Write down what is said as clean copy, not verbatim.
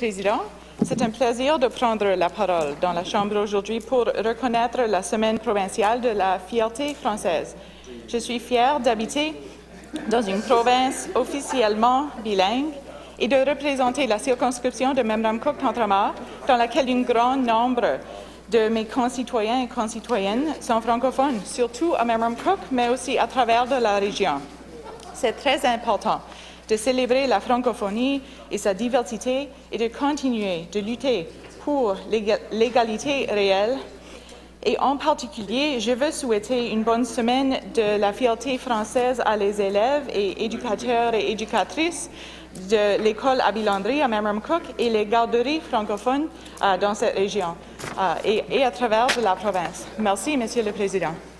Président, c'est un plaisir de prendre la parole dans la Chambre aujourd'hui pour reconnaître la Semaine provinciale de la fierté française. Je suis fière d'habiter dans une province officiellement bilingue et de représenter la circonscription de Memramcook-Tantramar, dans laquelle un grand nombre de mes concitoyens et concitoyennes sont francophones, surtout à Memramcook, mais aussi à travers de la région. C'est très important de célébrer la francophonie et sa diversité et de continuer de lutter pour l'égalité réelle. Et en particulier, je veux souhaiter une bonne semaine de la fierté française à les élèves et éducateurs et éducatrices de l'école Abby Landry à Memramcook et les garderies francophones dans cette région et à travers de la province. Merci, Monsieur le Président.